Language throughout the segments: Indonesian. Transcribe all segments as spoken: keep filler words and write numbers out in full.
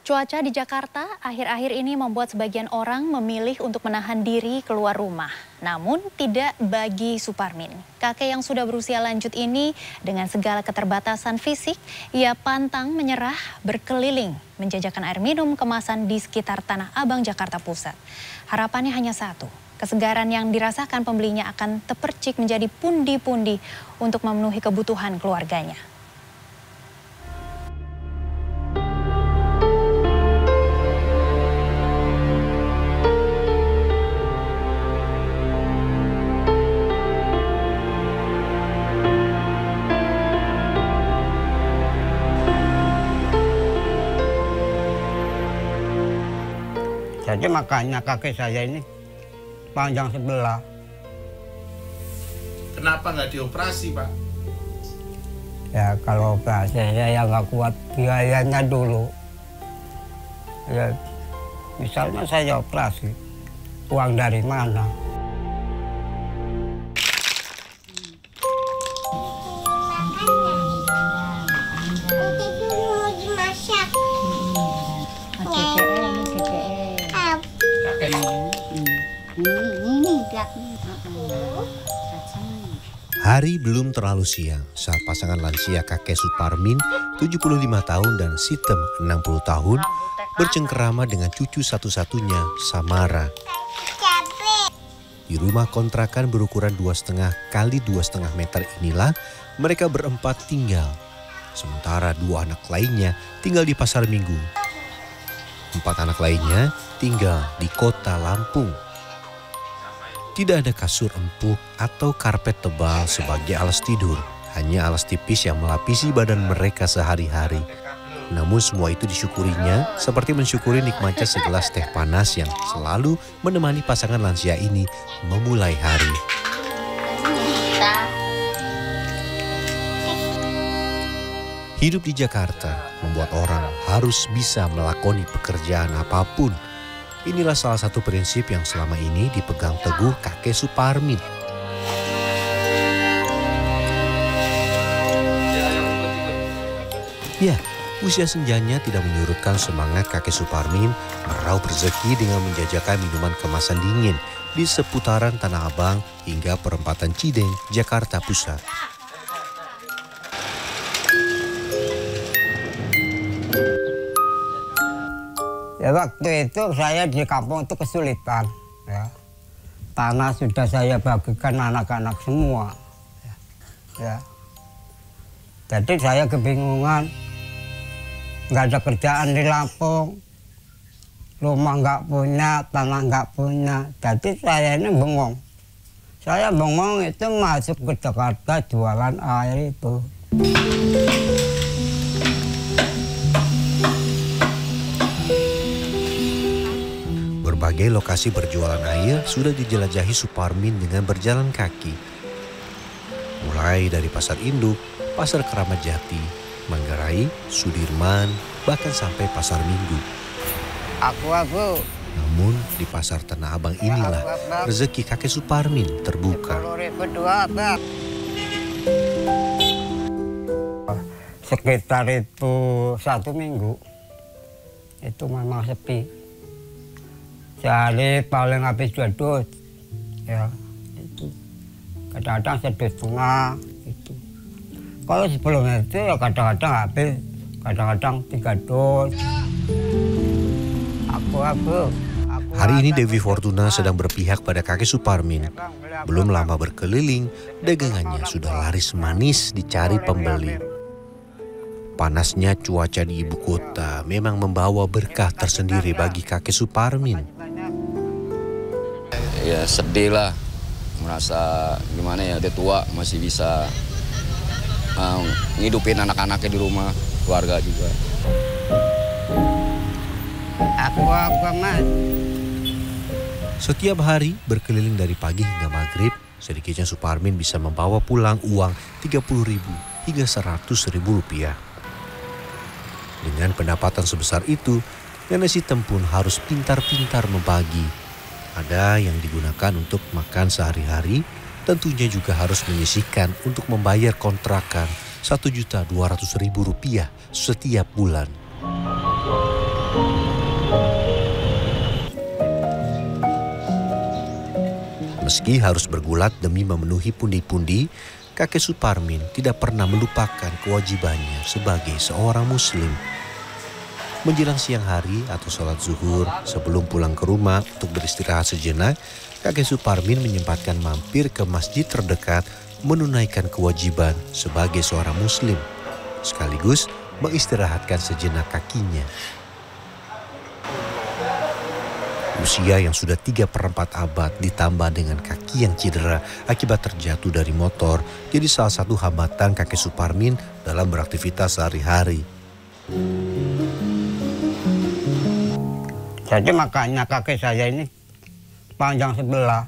Cuaca di Jakarta akhir-akhir ini membuat sebagian orang memilih untuk menahan diri keluar rumah. Namun tidak bagi Suparmin. Kakek yang sudah berusia lanjut ini dengan segala keterbatasan fisik, ia pantang menyerah berkeliling menjajakan air minum kemasan di sekitar Tanah Abang, Jakarta Pusat. Harapannya hanya satu, kesegaran yang dirasakan pembelinya akan terpercik menjadi pundi-pundi untuk memenuhi kebutuhan keluarganya. Jadi makanya kaki saya ini panjang sebelah. Kenapa nggak dioperasi, Pak? Ya kalau operasi saya nggak kuat biayanya dulu. Ya misalnya saya operasi, uang dari mana? Hari belum terlalu siang saat pasangan lansia kakek Suparmin tujuh puluh lima tahun dan Sitem enam puluh tahun bercengkerama dengan cucu satu-satunya Samara. Di rumah kontrakan berukuran dua setengah kali dua setengah meter inilah mereka berempat tinggal. Sementara dua anak lainnya tinggal di Pasar Minggu. Empat anak lainnya tinggal di kota Lampung. Tidak ada kasur empuk atau karpet tebal sebagai alas tidur. Hanya alas tipis yang melapisi badan mereka sehari-hari. Namun semua itu disyukurinya seperti mensyukuri nikmatnya segelas teh panas yang selalu menemani pasangan lansia ini memulai hari. Hidup di Jakarta membuat orang harus bisa melakoni pekerjaan apapun. Inilah salah satu prinsip yang selama ini dipegang teguh kakek Suparmin. Ya, usia senjanya tidak menyurutkan semangat kakek Suparmin meraup rezeki dengan menjajakan minuman kemasan dingin di seputaran Tanah Abang hingga perempatan Cideng, Jakarta Pusat. Ya waktu itu saya di kampung itu kesulitan. Ya. Tanah sudah saya bagikan anak-anak semua. Ya. Ya. Jadi saya kebingungan. Nggak ada kerjaan di Lampung. Rumah nggak punya, tanah nggak punya. Jadi saya ini bengong. Saya bengong itu masuk ke Jakarta jualan air itu. Berbagai lokasi berjualan air sudah dijelajahi Suparmin dengan berjalan kaki. Mulai dari Pasar Induk, Pasar Keramat Jati, Manggarai, Sudirman, bahkan sampai Pasar Minggu. Aku, aku. Namun di Pasar Tanah Abang inilah rezeki kakek Suparmin terbuka. Sekitar itu satu minggu, itu memang sepi. Sehari paling habis dua dus, ya itu kadang-kadang sedus setengah itu. Kalau sebelum itu ya kadang-kadang habis, kadang-kadang tiga dus. Aku aku. Hari ini Dewi Fortuna sedang berpihak pada kakek Suparmin. Belum lama berkeliling, dagangannya sudah laris manis dicari pembeli. Panasnya cuaca di ibu kota memang membawa berkah tersendiri bagi kakek Suparmin. Ya sedih lah, merasa gimana ya, dia tua masih bisa uh, ngidupin anak-anaknya di rumah, keluarga juga. Aku aku mas. Setiap hari berkeliling dari pagi hingga maghrib, sedikitnya Suparmin bisa membawa pulang uang tiga puluh ribu hingga seratus ribu rupiah. Dengan pendapatan sebesar itu, Nenek Sitem pun harus pintar-pintar membagi. Ada yang digunakan untuk makan sehari-hari, tentunya juga harus menyisihkan untuk membayar kontrakan satu juta dua ratus ribu rupiah setiap bulan. Meski harus bergulat demi memenuhi pundi-pundi, kakek Suparmin tidak pernah melupakan kewajibannya sebagai seorang muslim. Menjelang siang hari atau sholat zuhur, sebelum pulang ke rumah untuk beristirahat sejenak, kakek Suparmin menyempatkan mampir ke masjid terdekat menunaikan kewajiban sebagai seorang muslim, sekaligus mengistirahatkan sejenak kakinya. Usia yang sudah tiga per empat abad ditambah dengan kaki yang cedera akibat terjatuh dari motor jadi salah satu hambatan kakek Suparmin dalam beraktivitas sehari-hari. Jadi makanya kakek saya ini panjang sebelah.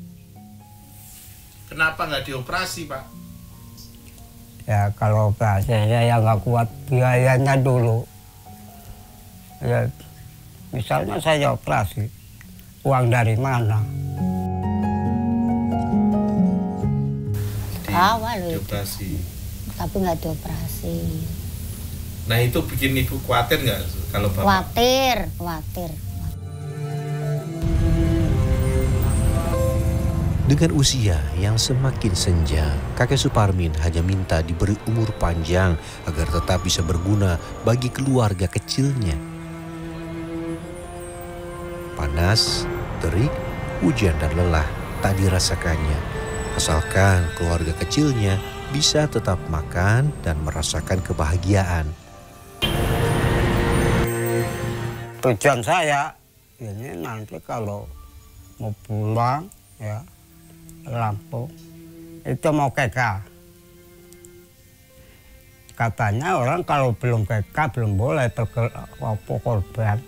Kenapa nggak dioperasi, Pak? Ya kalau operasi saya nggak kuat biayanya dulu. Ya misalnya saya operasi, uang dari mana? Awal loh itu, Dioperasi. tapi nggak dioperasi. Nah itu bikin ibu khawatir nggak kalau bapak? Khawatir, khawatir. Dengan usia yang semakin senja, kakek Suparmin hanya minta diberi umur panjang agar tetap bisa berguna bagi keluarga kecilnya. Panas, terik, hujan dan lelah tak dirasakannya, asalkan keluarga kecilnya bisa tetap makan dan merasakan kebahagiaan. Tujuan saya ini nanti kalau mau pulang ya Lampung itu mau K K. Katanya orang kalau belum K K belum boleh berkelompok korban.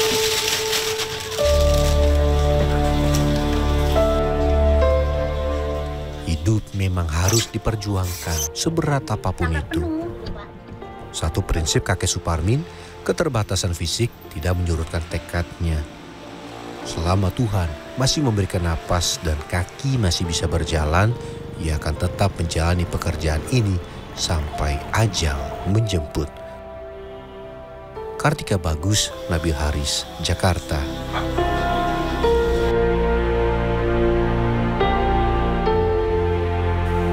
Hidup memang harus diperjuangkan seberat apapun itu. Satu prinsip kakek Suparmin, keterbatasan fisik tidak menyurutkan tekadnya. Selama Tuhan masih memberikan napas dan kaki masih bisa berjalan, ia akan tetap menjalani pekerjaan ini sampai ajal menjemput. Kartika Bagus, Nabil Haris, Jakarta.